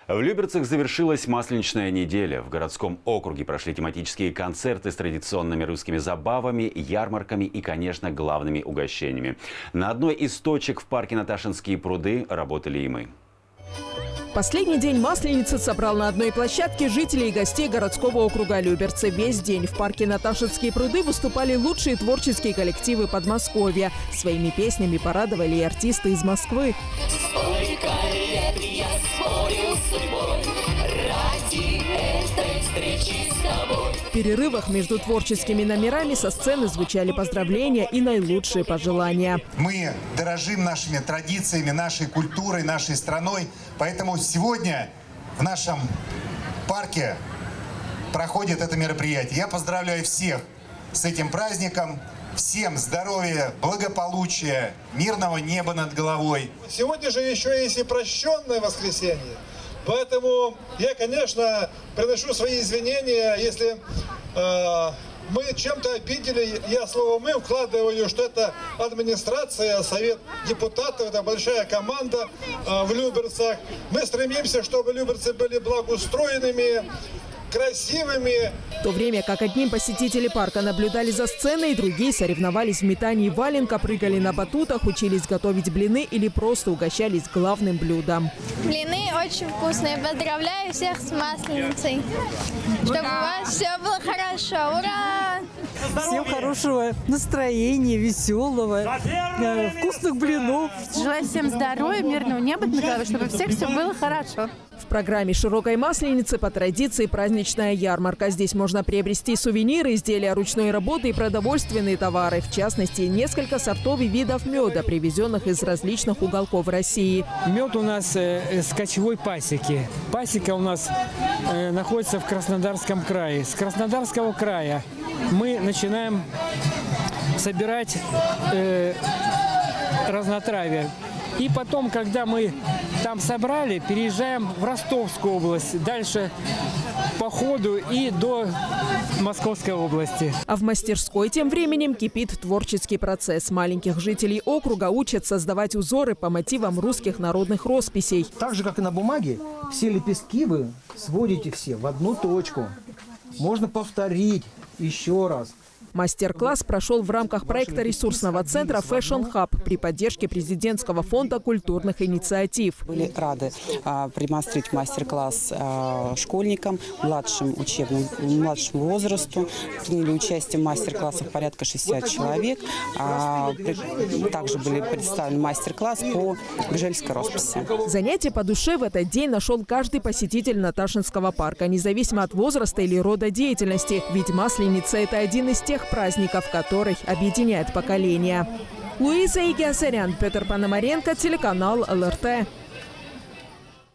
В Люберцах завершилась Масленичная неделя. В городском округе прошли тематические концерты с традиционными русскими забавами, ярмарками и, конечно, главными угощениями. На одной из точек в парке Наташинские пруды работали и мы. Последний день Масленицы собрал на одной площадке жителей и гостей городского округа Люберцы. Весь день в парке Наташинские пруды выступали лучшие творческие коллективы Подмосковья. Своими песнями порадовали и артисты из Москвы. Сколько лет я спорил с судьбой ради этой встречи с тобой. В перерывах между творческими номерами со сцены звучали поздравления и наилучшие пожелания. Мы дорожим нашими традициями, нашей культурой, нашей страной. Поэтому сегодня в нашем парке проходит это мероприятие. Я поздравляю всех с этим праздником. Всем здоровья, благополучия, мирного неба над головой. Сегодня же еще есть и прощенное воскресенье. Поэтому я, конечно, приношу свои извинения, если мы чем-то обидели. Я слово «мы» вкладываю, что это администрация, совет депутатов, это большая команда в Люберцах. Мы стремимся, чтобы люберцы были благоустроенными, красивыми. В то время как одним посетители парка наблюдали за сценой, другие соревновались в метании валенка, прыгали на батутах, учились готовить блины или просто угощались главным блюдом. Блины очень вкусные. Поздравляю всех с Масленицей. Чтобы у вас все было хорошо. Ура! Всем хорошего настроения, веселого, вкусных блинов. Желаю всем здоровья, мирного неба над головой, чтобы у всех все было хорошо. В программе «Широкой Масленицы» по традиции праздничная ярмарка. Здесь можно приобрести сувениры, изделия ручной работы и продовольственные товары. В частности, несколько сортов и видов меда, привезенных из различных уголков России. Мед у нас с кочевой пасеки. Пасека у нас находится в Краснодарском крае. С Краснодарского края мы начинаем собирать разнотравие. И потом, когда мы там собрали, переезжаем в Ростовскую область, дальше по ходу и до Московской области. А в мастерской тем временем кипит творческий процесс. Маленьких жителей округа учат создавать узоры по мотивам русских народных росписей. Так же, как и на бумаге, все лепестки вы сводите все в одну точку. Можно повторить еще раз. Мастер-класс прошел в рамках проекта ресурсного центра Fashion Hub при поддержке президентского фонда культурных инициатив. Были рады продемонстрировать мастер-класс школьникам, младшему возрасту. Приняли участие в мастер-классах порядка 60 человек. Также были представлены мастер-класс по гжельской росписи. Занятие по душе в этот день нашел каждый посетитель Наташинского парка, независимо от возраста или рода деятельности. Ведь Масленица – это один из тех праздников, который объединяет поколения. Луиза Игиасарян, Петр Пономаренко, телеканал ЛРТ.